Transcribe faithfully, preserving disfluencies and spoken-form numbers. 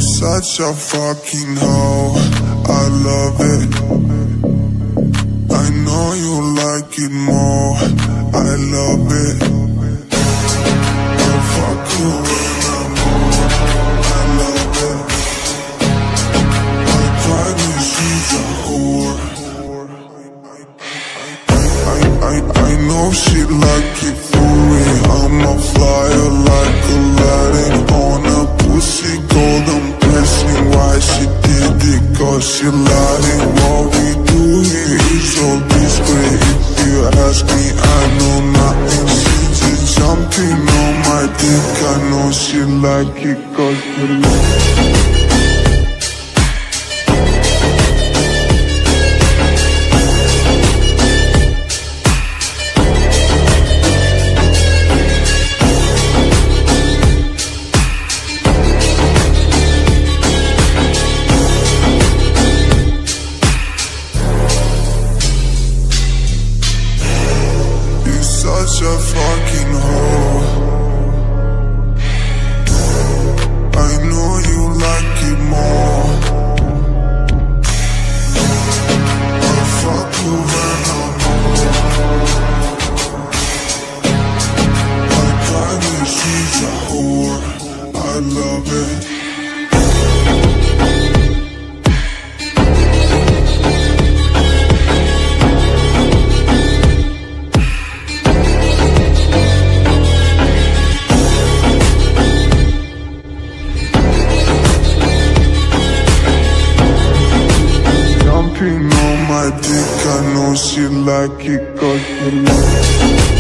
such a fucking hoe, I love it. I know you like it more, I love it. I fuck you when I'm on, I love it. I cry when she's a whore. I, I, I know she like it for me. I'm a flyer like Aladdin on a pussy golden blessing. Why she did it? Cause she lied. And what we do here is so discreet. If you ask me, I know nothing. She just jumping on my dick. I know she like it cause she like it. Such a fucking hoe. I know you like it more. I fuck you when I'm on. I cry when she's a whore. I love it. On my dick, I know she like it cause she like it.